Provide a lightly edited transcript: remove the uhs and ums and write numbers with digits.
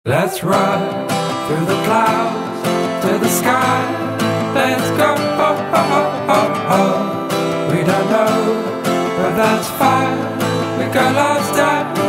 Let's run through the clouds to the sky. Let's go. We don't know, but that's fine. We got lost out.